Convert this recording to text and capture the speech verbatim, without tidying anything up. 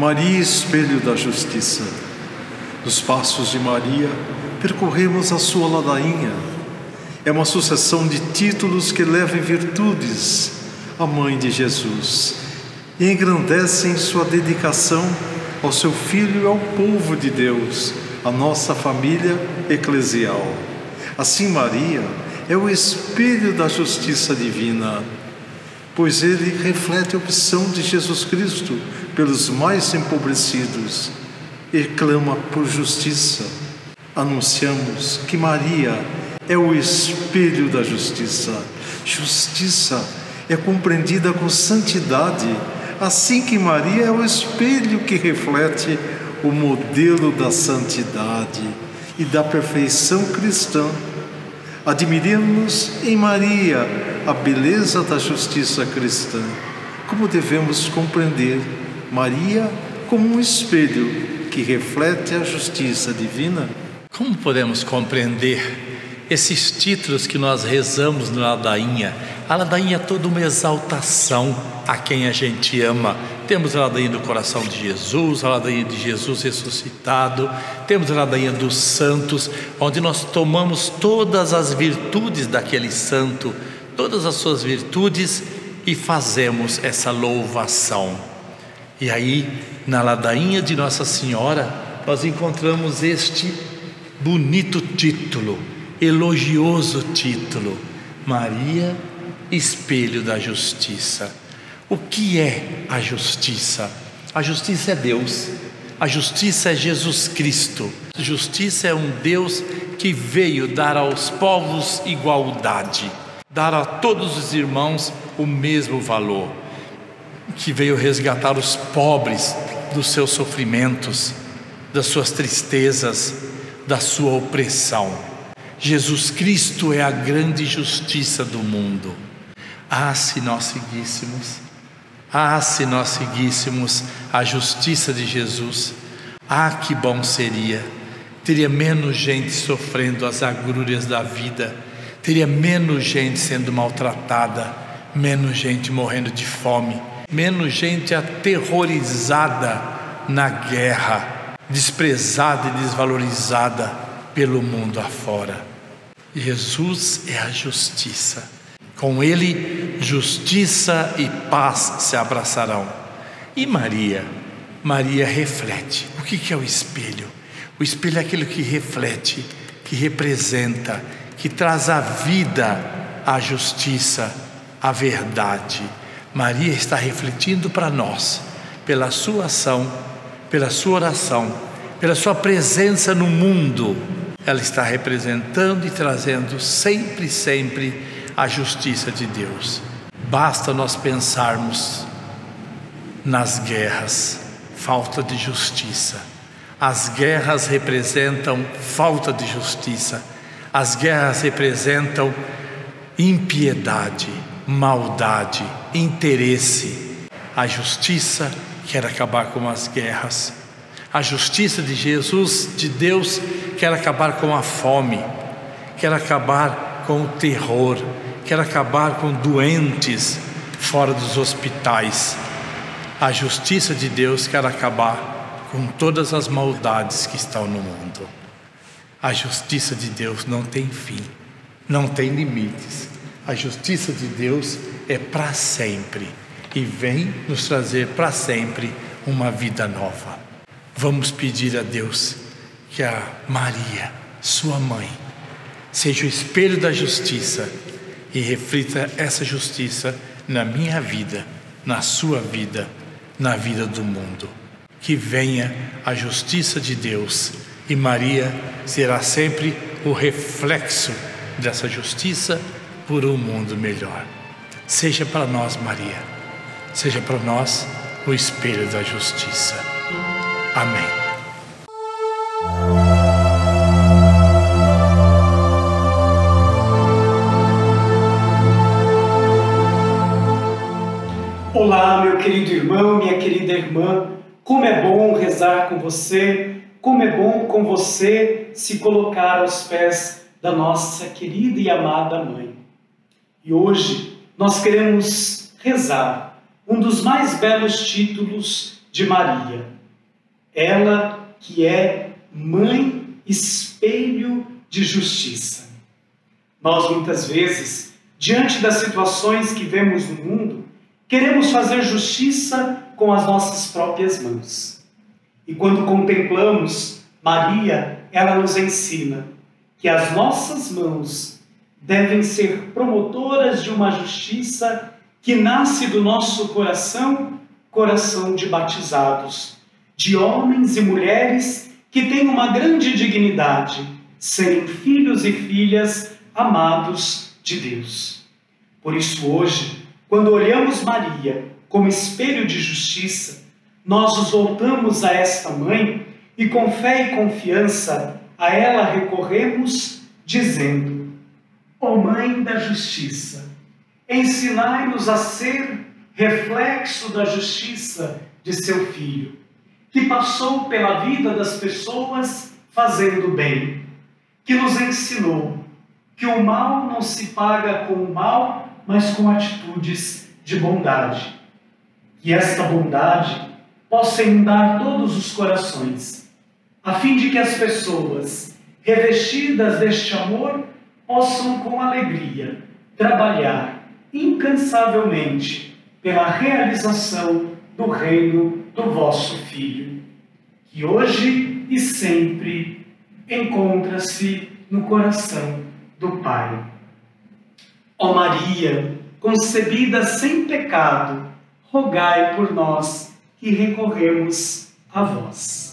Maria, espelho da justiça. Nos passos de Maria, percorremos a sua ladainha. É uma sucessão de títulos que levam virtudes à Mãe de Jesus e engrandecem sua dedicação ao seu Filho e ao povo de Deus, a nossa família eclesial. Assim, Maria é o espelho da justiça divina, pois ele reflete a opção de Jesus Cristo pelos mais empobrecidos e clama por justiça. Anunciamos que Maria é o espelho da justiça. Justiça é compreendida com santidade, assim que Maria é o espelho que reflete o modelo da santidade e da perfeição cristã. Admiremos em Maria a beleza da justiça cristã. Como devemos compreender Maria como um espelho que reflete a justiça divina? Como podemos compreender esses títulos que nós rezamos na ladainha? A ladainha é toda uma exaltação a quem a gente ama. Temos a ladainha do coração de Jesus, a ladainha de Jesus ressuscitado, temos a ladainha dos santos, onde nós tomamos todas as virtudes daquele santo, todas as suas virtudes, e fazemos essa louvação. E aí, na ladainha de Nossa Senhora, nós encontramos este bonito título, elogioso título: Maria, espelho da justiça. O que é a justiça? A justiça é Deus, a justiça é Jesus Cristo. A justiça é um Deus que veio dar aos povos igualdade, dar a todos os irmãos o mesmo valor, que veio resgatar os pobres dos seus sofrimentos, das suas tristezas, da sua opressão. Jesus Cristo é a grande justiça do mundo. Ah, se nós seguíssemos, ah, se nós seguíssemos a justiça de Jesus, ah, que bom seria. Teria menos gente sofrendo as agrúrias da vida, teria menos gente sendo maltratada, menos gente morrendo de fome, menos gente aterrorizada na guerra, desprezada e desvalorizada pelo mundo afora. Jesus é a justiça. Com ele, justiça e paz se abraçarão. E Maria? Maria reflete. O que é o espelho? O espelho é aquilo que reflete, que representa, que traz à vida a justiça, a verdade. Maria está refletindo para nós, pela sua ação, pela sua oração, pela sua presença no mundo. Ela está representando e trazendo sempre, sempre a justiça de Deus. Basta nós pensarmos nas guerras, falta de justiça. As guerras representam falta de justiça. As guerras representam impiedade, maldade, interesse. A justiça quer acabar com as guerras. A justiça de Jesus, de Deus, quer acabar com a fome, quer acabar com o terror, quer acabar com doentes fora dos hospitais. A justiça de Deus quer acabar com todas as maldades que estão no mundo. A justiça de Deus não tem fim, não tem limites. A justiça de Deus é para sempre e vem nos trazer para sempre uma vida nova. Vamos pedir a Deus que a Maria, sua mãe, seja o espelho da justiça e reflita essa justiça na minha vida, na sua vida, na vida do mundo. Que venha a justiça de Deus e Maria será sempre o reflexo dessa justiça por um mundo melhor. Seja para nós, Maria, seja para nós o espelho da justiça. Amém. Olá, meu querido irmão, minha querida irmã, como é bom rezar com você, como é bom com você se colocar aos pés da nossa querida e amada Mãe. E hoje nós queremos rezar um dos mais belos títulos de Maria, ela que é mãe, espelho de justiça. Nós, muitas vezes, diante das situações que vemos no mundo, queremos fazer justiça com as nossas próprias mãos. E quando contemplamos Maria, ela nos ensina que as nossas mãos devem ser promotoras de uma justiça que nasce do nosso coração, coração de batizados, de homens e mulheres que têm uma grande dignidade, serem filhos e filhas amados de Deus. Por isso hoje, quando olhamos Maria como espelho de justiça, nós nos voltamos a esta mãe e com fé e confiança a ela recorremos, dizendo: ó Mãe da Justiça, ensinai-nos a ser reflexo da justiça de seu Filho, que passou pela vida das pessoas fazendo bem, que nos ensinou que o mal não se paga com o mal, mas com atitudes de bondade. Que esta bondade possa inundar todos os corações, a fim de que as pessoas, revestidas deste amor, possam com alegria trabalhar incansavelmente pela realização do reino do vosso Filho, que hoje e sempre encontra-se no coração do Pai. Ó Maria, concebida sem pecado, rogai por nós que recorremos a vós.